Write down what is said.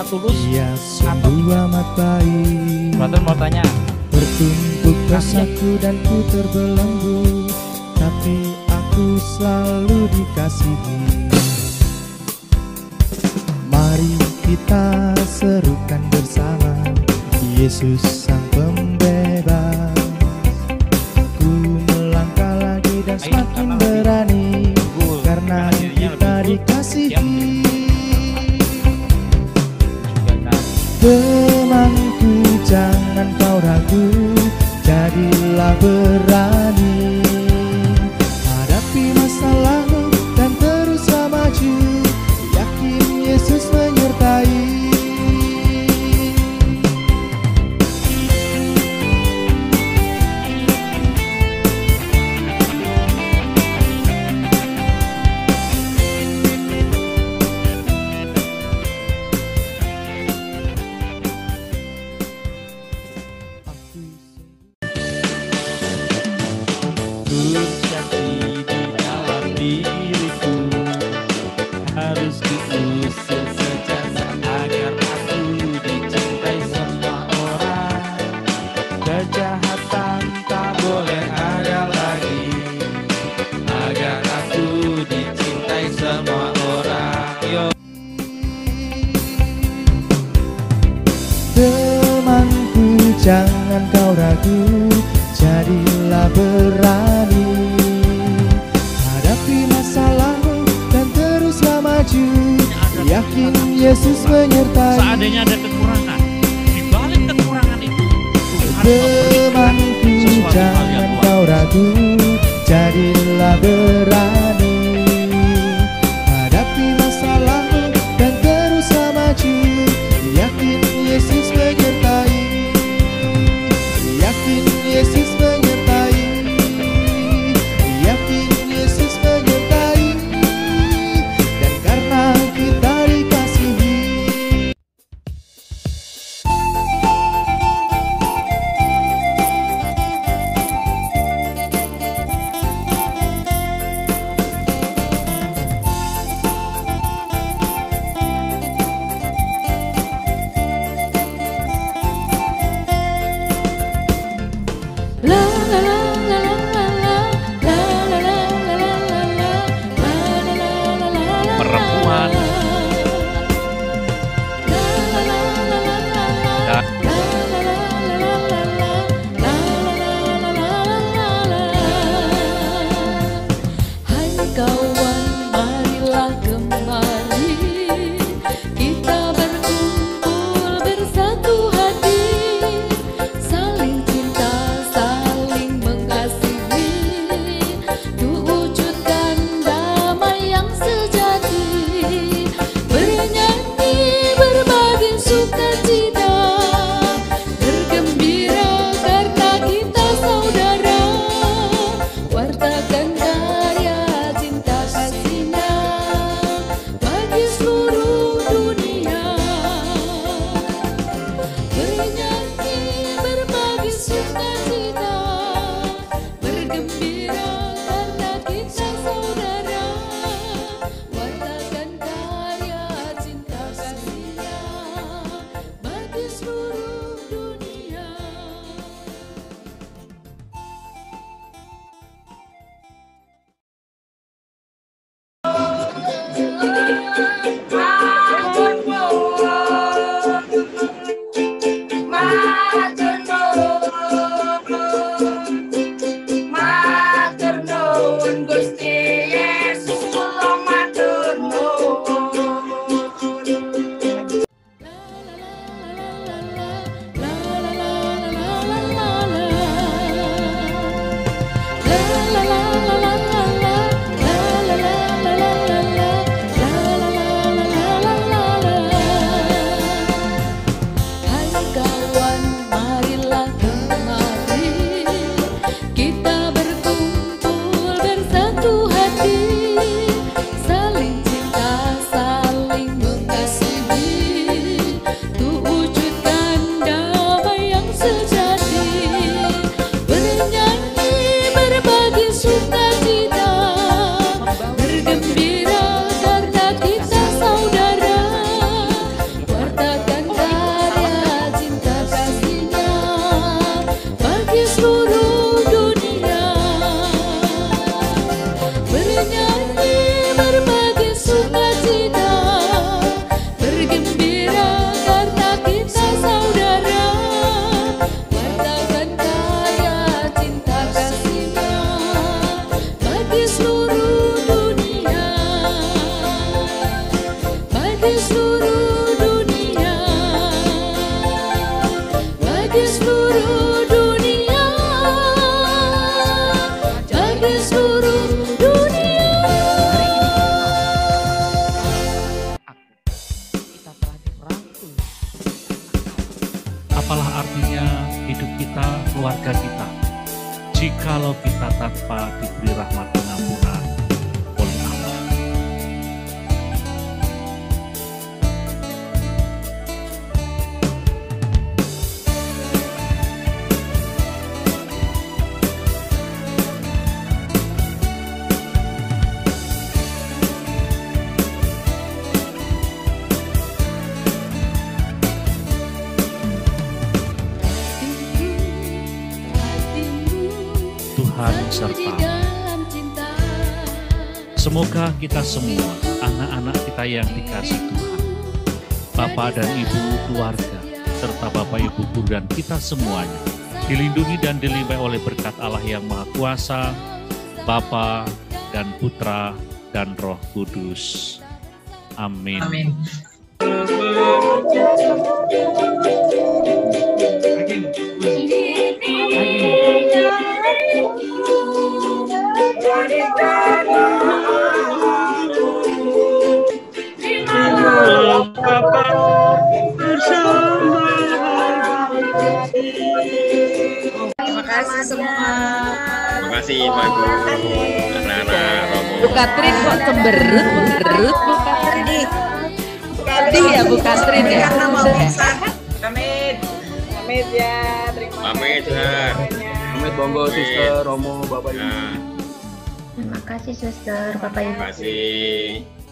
secara tulus Dia atau sungguh amat baik. Brother mau tanya, Bertumpuk dosaku dan ku terbelenggu, tapi aku selalu dikasihi. Mari kita serukan bersama Yesus Sang Pembebas. Ku melangkah lagi dan semakin berani karena kita dikasihi. Temanku, jangan kau ragu, jadilah berani. Hadapi masalahmu dan teruslah maju, yakin Yesus menyertai. bersaksi di dalam diriku, harus diusir sejasa agar aku dicintai semua orang. Kejahatan tak boleh ada lagi, agar aku dicintai semua orang. Yo. Temanku, jangan kau ragu, jadilah berani. Hadapi masalahmu dan teruslah maju, yakin Yesus menyertai. Seandainya ada kekurangan, di balik kekurangan itu Temanku, jangan kau ragu, jadilah berani. Hadapi masalahmu dan teruslah maju, yakin Yesus menyertai. Yakin Yesus menyertai. Yakin Yesus menyertai. Dan karena kita dikasihi, perempuan Hai kawan, marilah kemari, kita berkumpul bersatu hati, saling cinta, saling kita, keluarga kita, jikalau kita tanpa diberi rahmat pengampunan oleh Allah. Tuhan serta semoga kita semua, anak-anak kita yang dikasih Tuhan, Bapak dan Ibu keluarga, serta Bapak Ibu guru dan kita semuanya, dilindungi dan dilimpahi oleh berkat Allah yang Maha Kuasa, Bapa dan Putra dan Roh Kudus. Amin. Amin. Terima kasih semua. Terima kasih Pak Guru, anak-anak Romo. Bu Katrin kok cemberut Bu Katrin. Sedih ya Bu Katrin ya. Karena mau usaha. Pamit. Pamit ya. Terima kasih. Pamit, Har. Pamit Bonggo, Suster, Romo, Bapak Ibu. Nah, Terima kasih suster, Bapak Ibu. terima kasih.